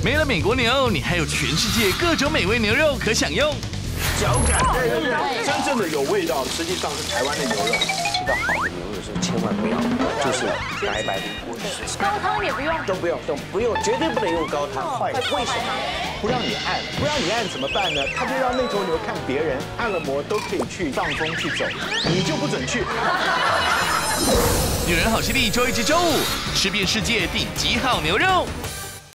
没了美国牛，你还有全世界各种美味牛肉可享用。 脚感，对，真正的有味道，实际上是台湾的牛肉。吃到好的牛肉的时候，千万不要就是白白的过水， 高汤也不用， 都不用，绝对不能用高汤，坏。为什么？不让你按，怎么办呢？他就让那头牛看别人按了摩都可以去放风去走，你就不准去。 女人好犀利，周一至周五吃遍世界顶级好牛肉。